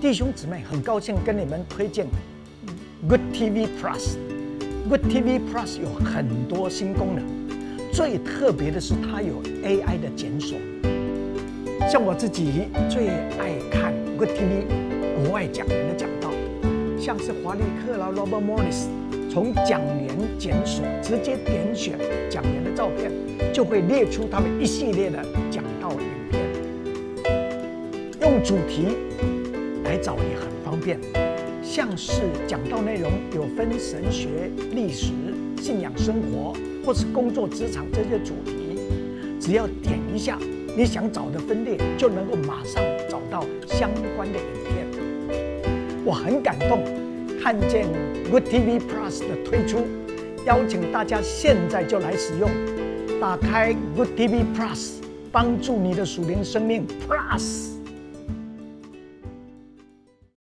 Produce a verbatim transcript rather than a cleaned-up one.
弟兄姊妹，很高兴跟你们推荐 Good T V Plus。Good T V Plus 有很多新功能，最特别的是它有 A I 的检索。像我自己最爱看 Good T V 国外讲员的讲道，像是华利克啦、Robert Morris， 从讲员检索直接点选讲员的照片，就会列出他们一系列的讲道影片。用主题来找也很方便，像是讲道内容有分神学、历史、信仰生活，或是工作职场这些主题，只要点一下你想找的分类，就能够马上找到相关的影片。我很感动，看见 Good T V Plus 的推出，邀请大家现在就来使用，打开 Good T V Plus， 帮助你的属灵生命 Plus。